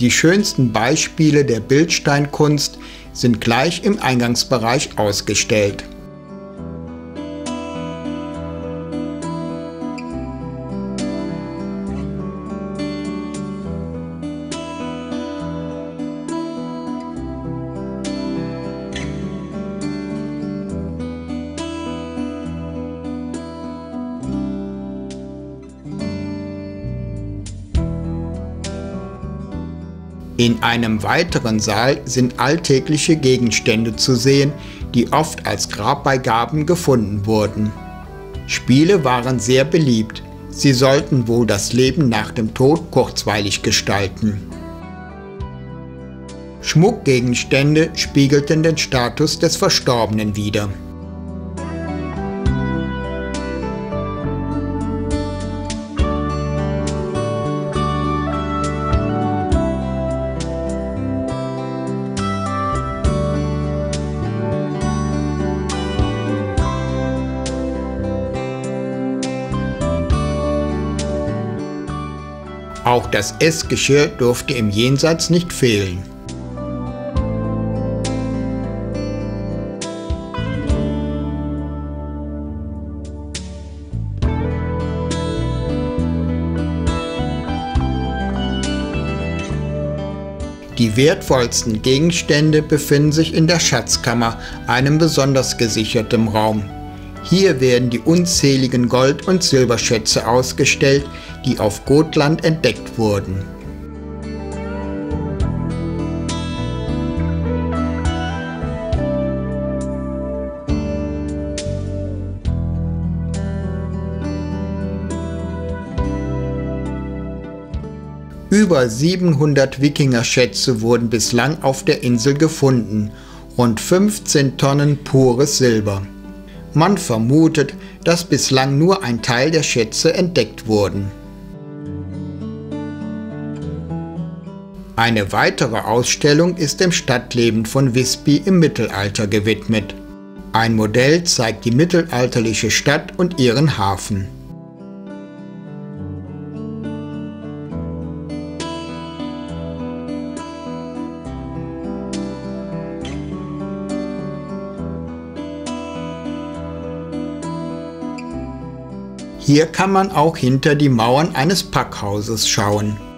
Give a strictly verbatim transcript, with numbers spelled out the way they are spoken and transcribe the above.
Die schönsten Beispiele der Bildsteinkunst sind gleich im Eingangsbereich ausgestellt. In einem weiteren Saal sind alltägliche Gegenstände zu sehen, die oft als Grabbeigaben gefunden wurden. Spiele waren sehr beliebt. Sie sollten wohl das Leben nach dem Tod kurzweilig gestalten. Schmuckgegenstände spiegelten den Status des Verstorbenen wider. Auch das Essgeschirr durfte im Jenseits nicht fehlen. Die wertvollsten Gegenstände befinden sich in der Schatzkammer, einem besonders gesicherten Raum. Hier werden die unzähligen Gold- und Silberschätze ausgestellt, die auf Gotland entdeckt wurden. Über siebenhundert Wikingerschätze wurden bislang auf der Insel gefunden, rund fünfzehn Tonnen pures Silber. Man vermutet, dass bislang nur ein Teil der Schätze entdeckt wurden. Eine weitere Ausstellung ist dem Stadtleben von Visby im Mittelalter gewidmet. Ein Modell zeigt die mittelalterliche Stadt und ihren Hafen. Hier kann man auch hinter die Mauern eines Packhauses schauen.